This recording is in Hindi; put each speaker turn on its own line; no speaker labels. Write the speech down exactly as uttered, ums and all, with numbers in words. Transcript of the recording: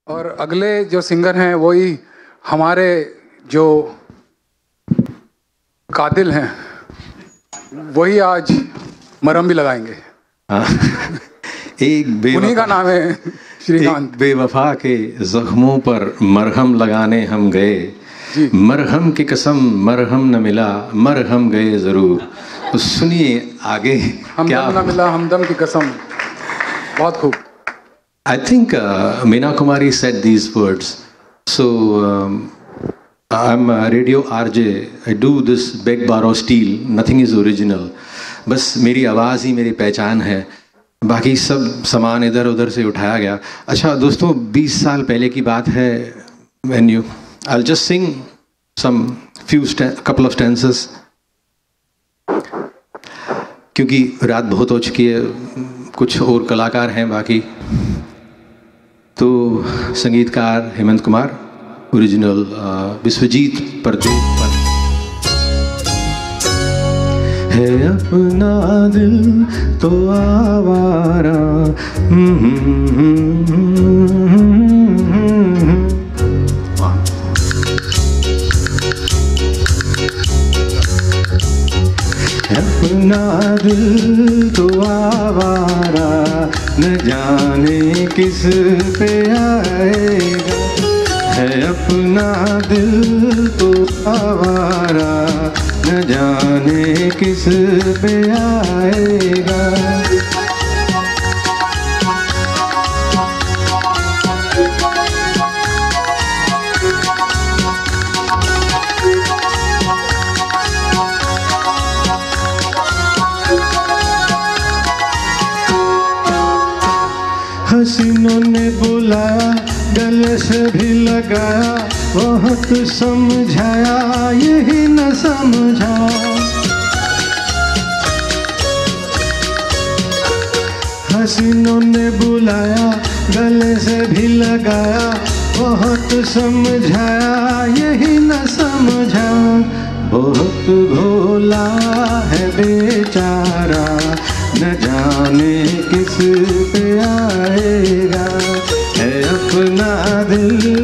और अगले जो सिंगर हैं वही हमारे जो कातिल हैं, वही आज मरहम भी लगाएंगे।
एक
उन्हीं का नाम है श्रीकांत।
बेवफा के जख्मों पर मरहम लगाने हम गए, मरहम की कसम मरहम न मिला, मरहम गए जरूर। तो सुनिए आगे क्या
हमदम न मिला, हमदम की कसम। बहुत खूब।
I think uh, Meena Kumari said these words. So um, I'm a radio R J. I do this beg borrow steal. Nothing is original. बस मेरी आवाज़ ही मेरी पहचान है, बाकी सब सामान इधर उधर से उठाया गया। अच्छा दोस्तों, बीस साल पहले की बात है। When you, I'll just sing some few couple of stanzas, क्योंकि रात बहुत हो चुकी है, कुछ और कलाकार हैं बाकी। तो संगीतकार हेमंत कुमार, ओरिजिनल विश्वजीत परदेव पर। है अपना दिल तो आवारा, अपना दिल तो आवारा, न जाने किस पे आएगा। है अपना दिल तो आवारा, न जाने किस पे आएगा। हसीनों ने बुलाया, गले से भी लगाया, बहुत समझाया, यही न समझा। हसीनों ने बुलाया, गले से भी लगाया, बहुत समझाया, यही न समझा। बहुत भोला है बेचारा, न जाने किस पे आएगा। है अपना दिल